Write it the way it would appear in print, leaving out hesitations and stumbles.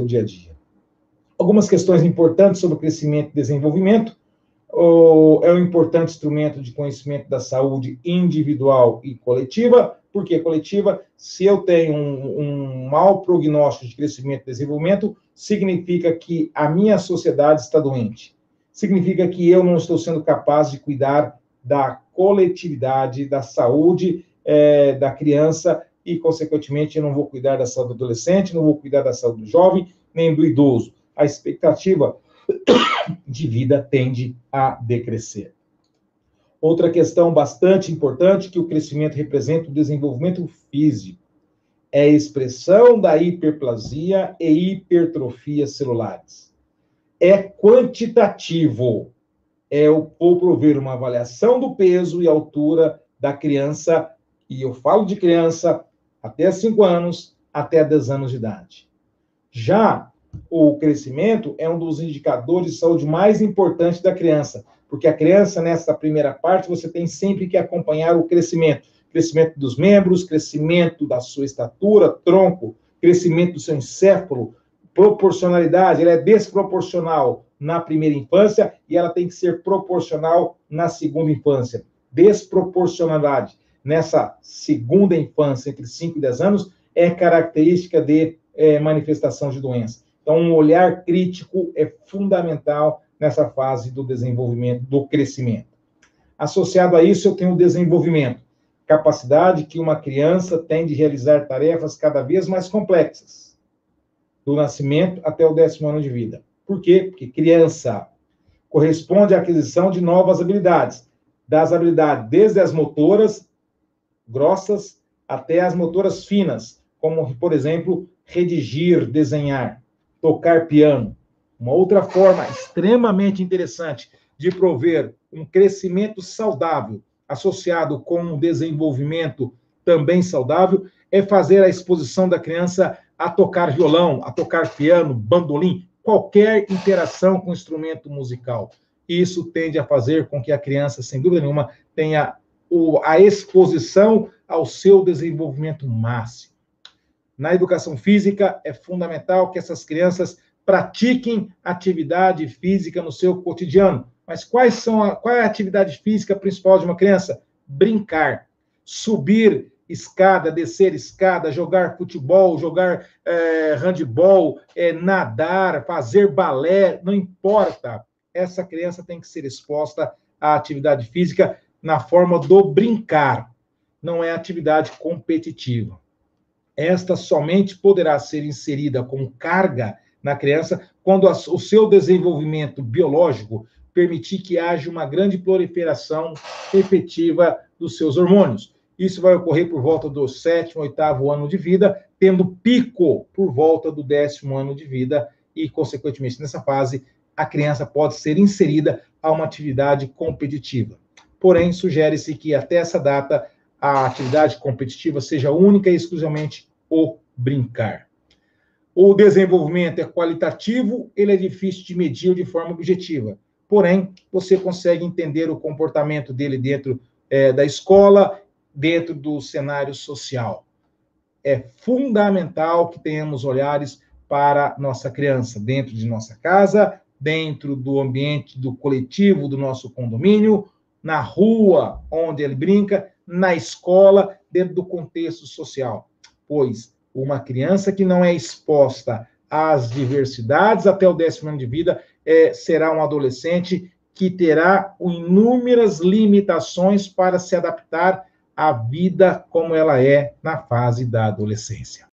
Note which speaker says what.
Speaker 1: dia a dia. Algumas questões importantes sobre o crescimento e desenvolvimento. É um importante instrumento de conhecimento da saúde individual e coletiva. Por que coletiva? Se eu tenho um mau prognóstico de crescimento e desenvolvimento, significa que a minha sociedade está doente. Significa que eu não estou sendo capaz de cuidar da coletividade, da saúde da criança e, consequentemente, eu não vou cuidar da saúde do adolescente, não vou cuidar da saúde do jovem, nem do idoso. A expectativa de vida tende a decrescer. Outra questão bastante importante que o crescimento representa o desenvolvimento físico. É a expressão da hiperplasia e hipertrofia celulares. É quantitativo. Eu vou prover uma avaliação do peso e altura da criança, e eu falo de criança até 5 anos, até 10 anos de idade. Já o crescimento é um dos indicadores de saúde mais importantes da criança, porque a criança, nessa primeira parte, você tem sempre que acompanhar o crescimento. Crescimento dos membros, crescimento da sua estatura, tronco, crescimento do seu encéfalo, proporcionalidade, ela é desproporcional na primeira infância e ela tem que ser proporcional na segunda infância. Desproporcionalidade nessa segunda infância, entre 5 e 10 anos, é característica de manifestação de doença. Então, um olhar crítico é fundamental nessa fase do desenvolvimento, do crescimento. Associado a isso, eu tenho o desenvolvimento, capacidade que uma criança tem de realizar tarefas cada vez mais complexas, do nascimento até o 10º ano de vida. Por quê? Porque criança corresponde à aquisição de novas habilidades, das habilidades desde as motoras grossas até as motoras finas, como, por exemplo, redigir, desenhar, tocar piano. Uma outra forma extremamente interessante de prover um crescimento saudável, associado com um desenvolvimento também saudável, é fazer a exposição da criança a tocar violão, a tocar piano, bandolim, qualquer interação com instrumento musical. Isso tende a fazer com que a criança, sem dúvida nenhuma, tenha a exposição ao seu desenvolvimento máximo. Na educação física, é fundamental que essas crianças pratiquem atividade física no seu cotidiano. Mas qual é a atividade física principal de uma criança? Brincar, subir escada, descer escada, jogar futebol, jogar handebol, nadar, fazer balé, não importa. Essa criança tem que ser exposta à atividade física na forma do brincar. Não é atividade competitiva. Esta somente poderá ser inserida como carga na criança quando o seu desenvolvimento biológico permitir que haja uma grande proliferação efetiva dos seus hormônios. Isso vai ocorrer por volta do 7º, 8º ano de vida, tendo pico por volta do 10º ano de vida e, consequentemente, nessa fase, a criança pode ser inserida a uma atividade competitiva. Porém, sugere-se que até essa data a atividade competitiva seja única e exclusivamente o brincar. O desenvolvimento é qualitativo, ele é difícil de medir de forma objetiva. Porém, você consegue entender o comportamento dele dentro da escola, dentro do cenário social. É fundamental que tenhamos olhares para nossa criança, dentro de nossa casa, dentro do ambiente do coletivo do nosso condomínio, na rua onde ele brinca, na escola, dentro do contexto social. Pois uma criança que não é exposta às diversidades até o 10º ano de vida será um adolescente que terá inúmeras limitações para se adaptar à vida como ela é na fase da adolescência.